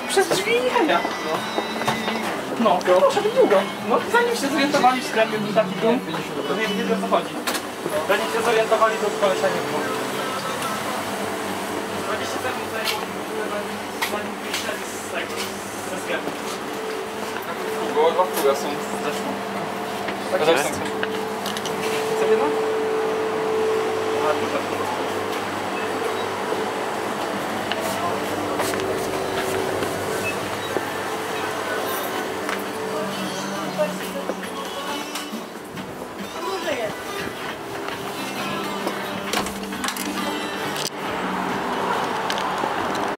przez drzwi Michania. No, proszę, długo. No, zanim się zorientowali w sklepie, był taki dom, to nie wiem, o co chodzi. Zanim się zorientowali, to kolesia nie było. 20 sekund zajęło, zanim wyszedł z tego, ze sklepu. Długo, 2 są zeszło. Tak jest.